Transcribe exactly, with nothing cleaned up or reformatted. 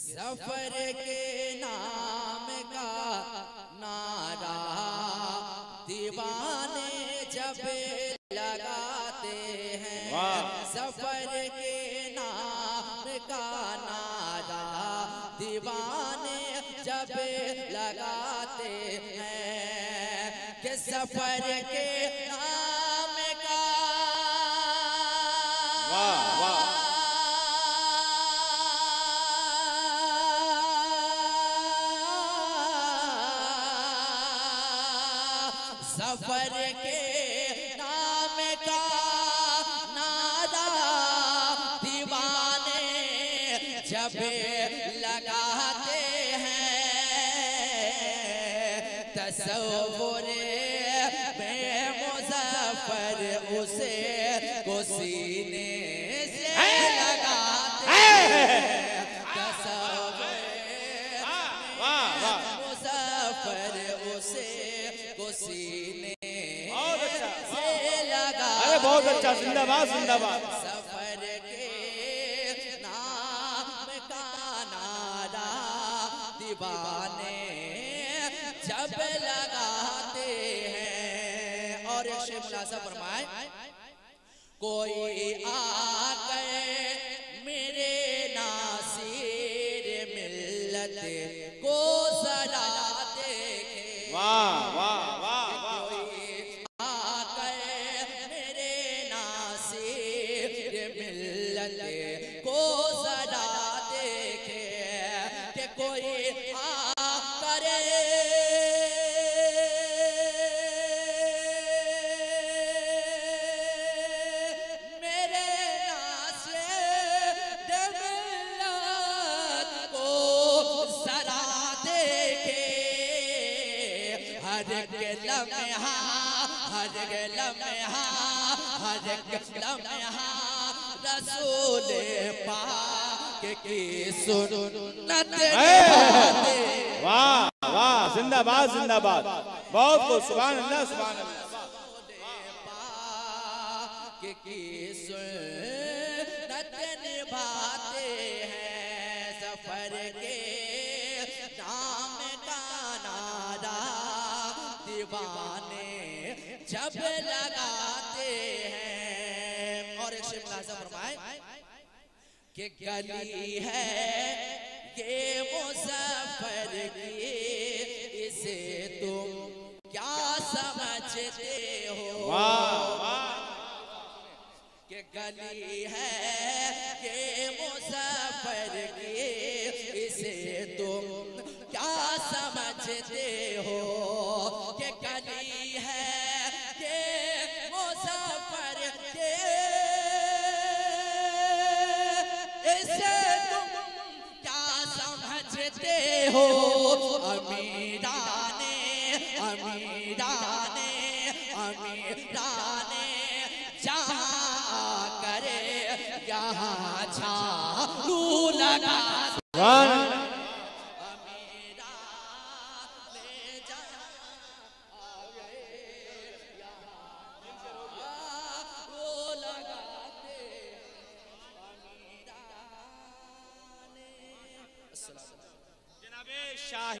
सफर के नाम का नारा दीवाने जब लगाते हैं, सफर के नाम का नारा दीवाने जब लगाते हैं, कि सफर के नाम का वाह वाह सफर के नाम का नारा दीवाने जब लगाते हैं, तसव्वुर में मुज़फ़्फ़र उसे को सीने से लगाते हैं, तसव्वुर में मुज़फ़्फ़र उसे को सीने से लगा। अरे बहुत अच्छा, जिंदाबाद जिंदाबाद। सफर के नाम का नारा दीवाने जब लगाते हैं। और एक शेर मुलाजा फरमाए, कोई आकर मेरे नासिर मिल्लत को जरा देखे। वाह वाह वाह कोई आकर मेरे नासिर मिल्लत को जरा देखे, कि कोई आकर मेरे नासिर मिल्लत को जरा देखे। हर एक लम्हा हर एक लम्हा हर एक लम्हा रसूल पाक की सुन्नत निभाते। वाह वाह, जिंदाबाद जिंदाबाद, बहुत खूब, सुभान अल्लाह सुभान अल्लाह। पाक की सुन्नत निभाते हैं, सफर के नाम का नारा दीवाने जब लगाते हैं। और एक शेर मुलाजा फरमाए, कि गली है ये मुज़फ़्फ़र की, इसे तुम क्या समझते हो। कि गली है ये मुज़फ़्फ़र की, इसे तुम क्या समझते हो। कि गली है ये मुज़फ़्फ़र के, इसे तुम क्या समझते हो। अमीराने अमीराने अमीराने जहाँ करे यहाँ झाड़ू लगा। जनाबे शाह